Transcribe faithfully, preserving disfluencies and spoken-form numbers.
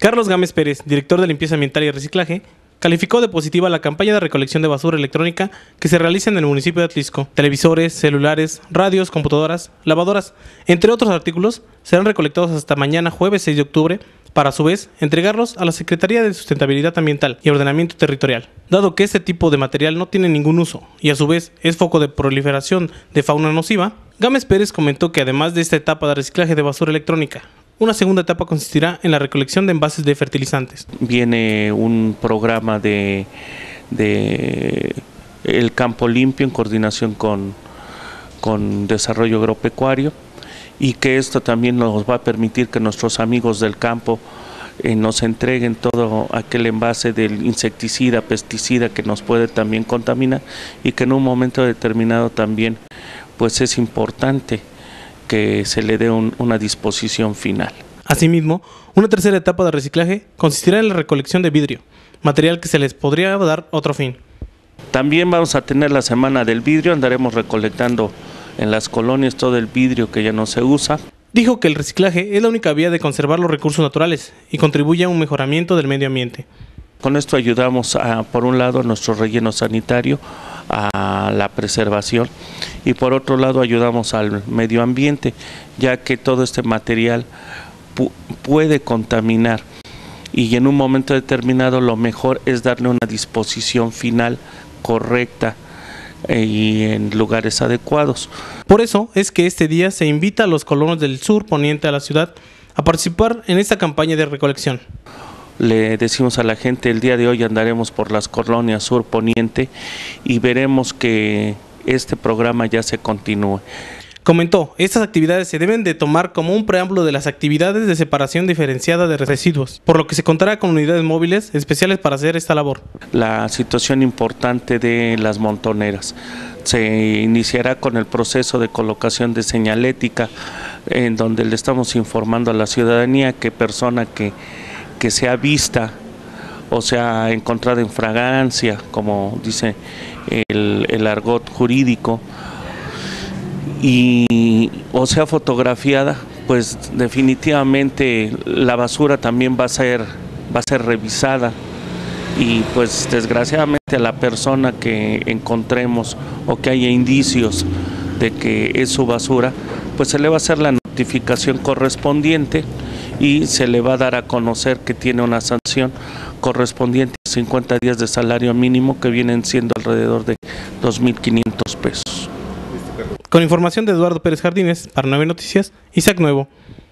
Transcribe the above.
Carlos Gámez Pérez, director de Limpieza Ambiental y Reciclaje, calificó de positiva la campaña de recolección de basura electrónica que se realiza en el municipio de Atlixco. Televisores, celulares, radios, computadoras, lavadoras, entre otros artículos, serán recolectados hasta mañana jueves seis de octubre para a su vez entregarlos a la Secretaría de Sustentabilidad Ambiental y Ordenamiento Territorial. Dado que este tipo de material no tiene ningún uso y a su vez es foco de proliferación de fauna nociva, Gámez Pérez comentó que además de esta etapa de reciclaje de basura electrónica, una segunda etapa consistirá en la recolección de envases de fertilizantes. Viene un programa de, de el campo limpio en coordinación con, con Desarrollo Agropecuario, y que esto también nos va a permitir que nuestros amigos del campo eh, nos entreguen todo aquel envase del insecticida, pesticida que nos puede también contaminar, y que en un momento determinado también pues es importante que se le dé un, una disposición final. Asimismo, una tercera etapa de reciclaje consistirá en la recolección de vidrio, material que se les podría dar otro fin. También vamos a tener la semana del vidrio, andaremos recolectando en las colonias todo el vidrio que ya no se usa. Dijo que el reciclaje es la única vía de conservar los recursos naturales y contribuye a un mejoramiento del medio ambiente. Con esto ayudamos a, por un lado, a nuestro relleno sanitario, a la preservación, y por otro lado ayudamos al medio ambiente, ya que todo este material pu puede contaminar, y en un momento determinado lo mejor es darle una disposición final correcta y en lugares adecuados. Por eso es que este día se invita a los colonos del sur poniente a la ciudad a participar en esta campaña de recolección. Le decimos a la gente, el día de hoy andaremos por las colonias sur poniente y veremos que este programa ya se continúe. Comentó, estas actividades se deben de tomar como un preámbulo de las actividades de separación diferenciada de residuos, por lo que se contará con unidades móviles especiales para hacer esta labor. La situación importante de las montoneras. Se iniciará con el proceso de colocación de señalética, en donde le estamos informando a la ciudadanía que persona que, que sea vista o sea encontrada en fragancia, como dice el, el argot jurídico, y o sea fotografiada, pues definitivamente la basura también va a ser, va a ser revisada, y pues desgraciadamente a la persona que encontremos o que haya indicios de que es su basura, pues se le va a hacer la notificación correspondiente y se le va a dar a conocer que tiene una sanción correspondiente a cincuenta días de salario mínimo, que vienen siendo alrededor de dos mil quinientos pesos. Con información de Eduardo Pérez Jardines, para Nueve Noticias, Isaac Nuevo.